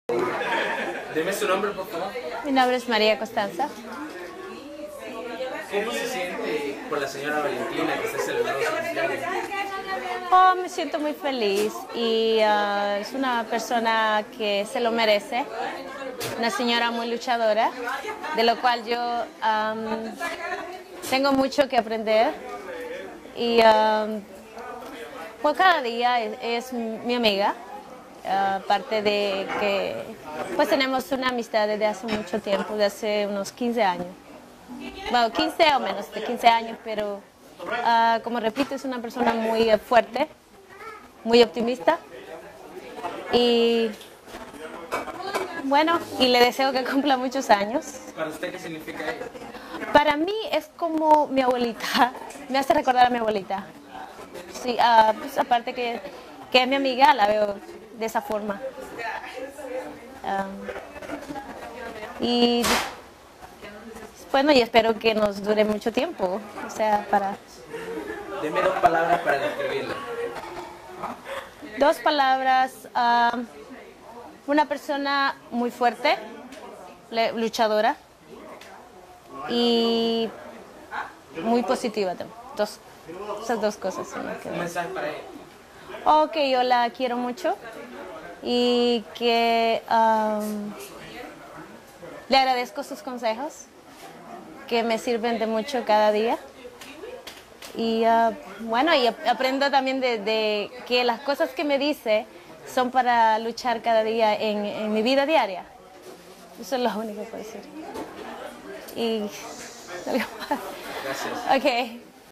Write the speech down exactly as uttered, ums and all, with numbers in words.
Deme su nombre, por favor. Mi nombre es María Costanza. ¿Cómo se siente por la señora Valentina que está celebrando su cumpleaños? Oh, me siento muy feliz y uh, es una persona que se lo merece, una señora muy luchadora, de lo cual yo um, tengo mucho que aprender y um, pues cada día es, es mi amiga, uh, aparte de que pues tenemos una amistad desde hace mucho tiempo, desde hace unos quince años. Bueno, quince o menos de quince años, pero uh, como repito, es una persona muy uh, fuerte, muy optimista y bueno, y le deseo que cumpla muchos años. ¿Para usted qué significa ella? Para mí es como mi abuelita, me hace recordar a mi abuelita. Sí, uh, pues aparte que, que es mi amiga, la veo de esa forma. Um, y bueno, y espero que nos dure mucho tiempo, o sea, para... Deme dos palabras para describirla. Dos palabras, uh, una persona muy fuerte, luchadora y muy positiva también. Dos, esas dos cosas son las que... Un mensaje para ella. Oh, que yo la quiero mucho y que um, le agradezco sus consejos, que me sirven de mucho cada día. Y uh, bueno, y aprendo también de, de que las cosas que me dice son para luchar cada día en, en mi vida diaria. Eso es lo único que puedo decir. Y... Gracias. Ok.